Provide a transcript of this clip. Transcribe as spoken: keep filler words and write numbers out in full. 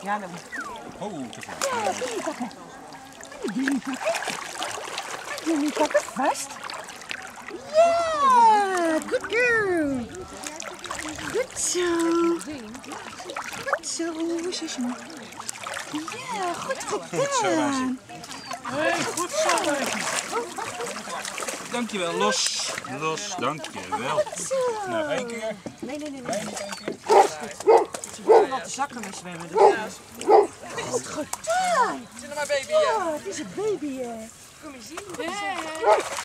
Ja, dan... Oh, te ver. Ja, jullie pakken. Jullie pakken. Jullie pakken vast. Ja, good girl. Goed zo. Goed zo, zusje. Ja, goed gedaan. Hey, goed zo, meisje. Dankjewel, los. Los, dankjewel. Nog één keer. Nee, nee, nee, nee. Nee, nog één keer. Ze begonnen wat de zakken mee zwemmen. Goed gedaan. Zie je maar baby? Ja, het is een baby. Kom eens zien.